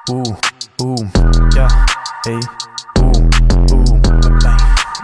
yeah, hey, bang,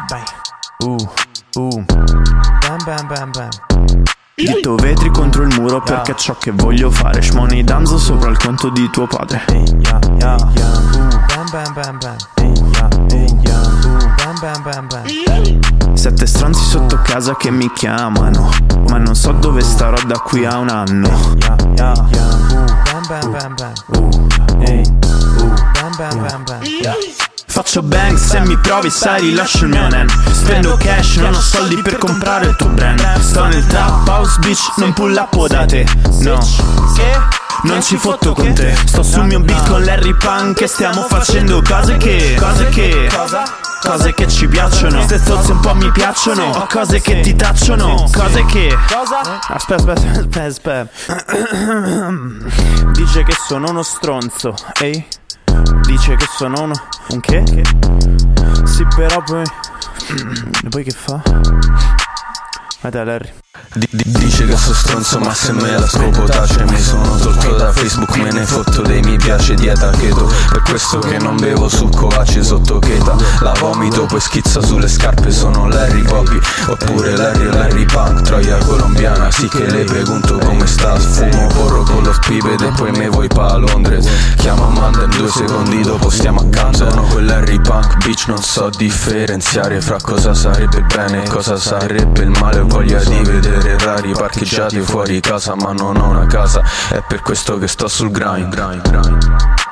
bang, bam, bam, bam. Dito vetri contro il muro perché è ciò che voglio fare. Shmoney danzo sopra il conto di tuo padre. Hey, yeah, bam, bam, bam, bam. Hey, yeah, bam, bam, bam, bam. 7 stronzi sotto casa che mi chiamano, ma non so dove starò da qui a un anno. Bam, bam, bam, bam. Hey, bam, bam, bam, bam. Faccio bang, se mi provi sai rilascio il mio nen. Spendo cash, non ho soldi per comprare il tuo brand. Sto nel trap house bitch, non pull up da te. No, non ci fotto con te. Sto sul mio beat con Larry Punk e stiamo facendo cose che ci piacciono. Ste zozze un po' mi piacciono. Ho cose che ti tacciono. Cose che... Aspetta. Dice che sono uno stronzo. Ehi? Dice che sono uno... Un che? Sì, però poi... E poi che fa? Vai da Larry. Dice che so stronzo ma se me la scopo tace. Mi sono tolto da Facebook, me ne fotto dei mi piace dieta keto. Per questo che non bevo succo ace sotto cheta. La vomito poi schizza sulle scarpe. Sono Larry Poppy oppure Larry Punk. Troia colombiana, sì che le pregunto come sta. Fumo porro con lo spiped e poi me voi pa' Londres. Chiamo Amanda in 2 secondi dopo stiamo accanto. Sono quel Larry Punk bitch, non so differenziare fra cosa sarebbe il bene e cosa sarebbe il male. Ho voglia di vedere rari parcheggiati fuori casa, ma non ho una casa. È per questo che sto sul grind.